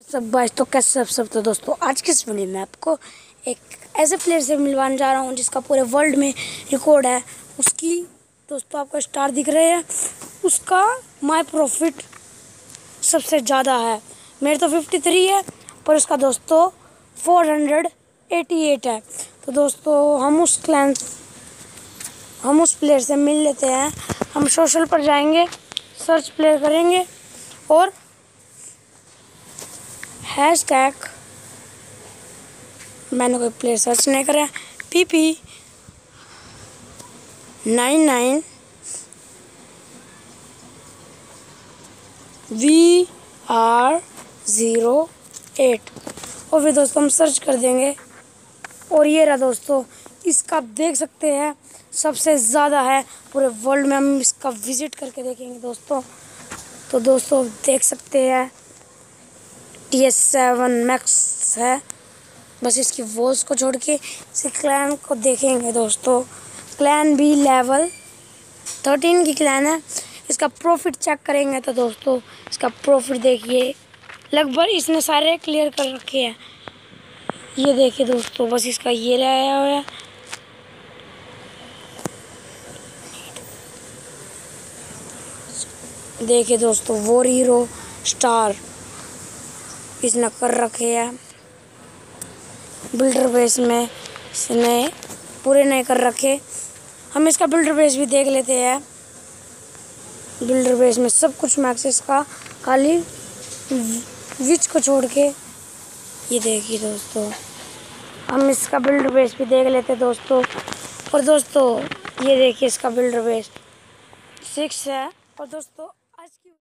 सब बाइस तो कैसे सब तो दोस्तों आज की इस वीडियो में आपको एक ऐसे प्लेयर से मिलवाने जा रहा हूँ जिसका पूरे वर्ल्ड में रिकॉर्ड है। उसकी दोस्तों आपको स्टार दिख रहे हैं, उसका माय प्रॉफिट सबसे ज़्यादा है। मेरे तो 53 है पर उसका दोस्तों 488 है। तो दोस्तों हम उस प्लेयर से मिल लेते हैं। हम सोशल पर जाएंगे, सर्च प्लेयर करेंगे और हैशटैग मैंने कोई प्लेयर सर्च नहीं करा, PP99 VR08 और फिर दोस्तों हम सर्च कर देंगे और ये रहा दोस्तों। इसका आप देख सकते हैं सबसे ज़्यादा है पूरे वर्ल्ड में। हम इसका विजिट करके देखेंगे दोस्तों। तो दोस्तों देख सकते हैं TS7 मैक्स है। बस इसकी वॉच को छोड़ के इसे क्लैन को देखेंगे दोस्तों। क्लैन भी लेवल 13 की क्लैन है। इसका प्रॉफिट चेक करेंगे तो दोस्तों इसका प्रॉफिट देखिए, लगभग इसने सारे क्लियर कर रखे हैं। ये देखिए दोस्तों, बस इसका ये रहा है। देखिए दोस्तों वॉर हीरो स्टार इसने कर रखे हैं। बिल्डर बेस में इसने पूरे नहीं कर रखे। हम इसका बिल्डर बेस भी देख लेते हैं। बिल्डर बेस में सब कुछ मैक्स इसका, खाली विच को छोड़ के। ये देखिए दोस्तों, हम इसका बिल्डर बेस भी देख लेते हैं दोस्तों। और दोस्तों ये देखिए इसका बिल्डर बेस 6 है। और दोस्तों आज की